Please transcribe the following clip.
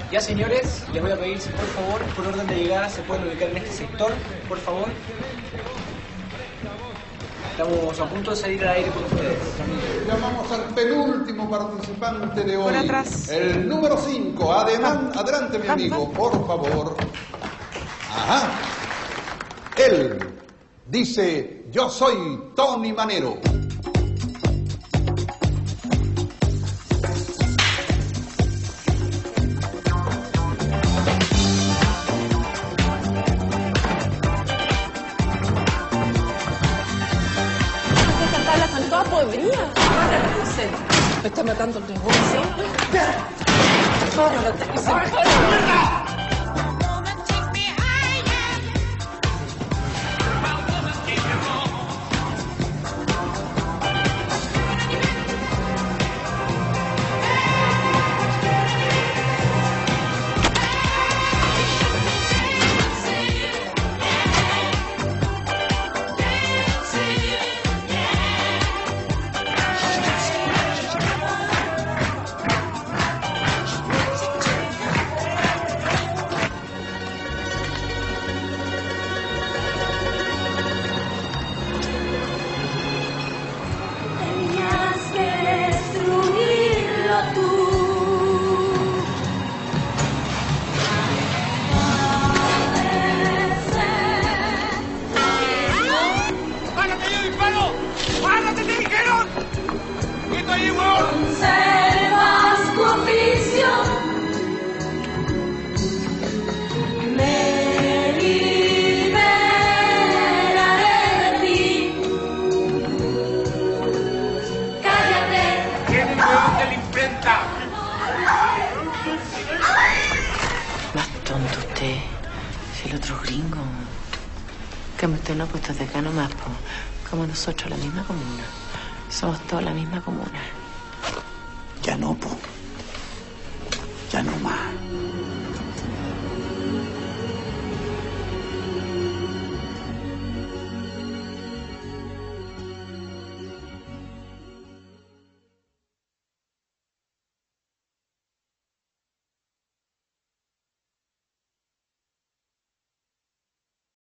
Ya, señores, les voy a pedir si por favor, por orden de llegada, se pueden ubicar en este sector, por favor. Estamos a punto de salir al aire con ustedes. Llamamos al penúltimo participante de hoy. Por atrás. El número 5. Adelante, mi amigo, por favor. Ajá. Él dice: yo soy Tony Manero. Podría. Me está matando el negocio. Conservas tu oficio, me liberaré de ti. Cállate. ¿Quién es el de la imprenta? Más tonto usted. Si el otro gringo. Que usted no ha puesto de acá nomás, po. Como nosotros, la misma comuna. Somos todos la misma comuna. Ya no, po. Ya no más.